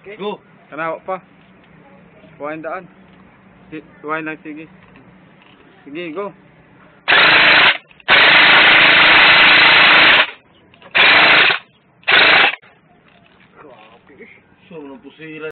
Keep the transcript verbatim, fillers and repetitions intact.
Okay. Go. Kanawa pa. Kuhain daan. Si, kuhain lang, sige. Sige, go. So, nang pusira